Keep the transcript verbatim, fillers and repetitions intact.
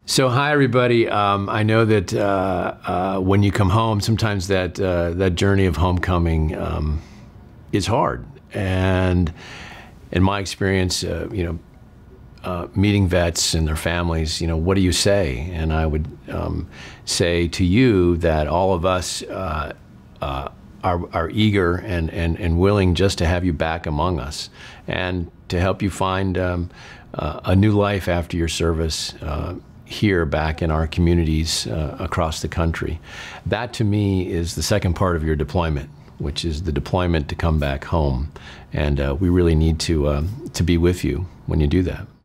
So hi everybody. Um, I know that uh, uh, when you come home, sometimes that uh, that journey of homecoming um, is hard. And in my experience, uh, you know, uh, meeting vets and their families, you know, what do you say? And I would um, say to you that all of us uh, uh, are, are eager and, and, and willing just to have you back among us and to help you find um, uh, a new life after your service. Uh, here back in our communities uh, across the country. That to me is the second part of your deployment, which is the deployment to come back home. And uh, we really need to, uh, to be with you when you do that.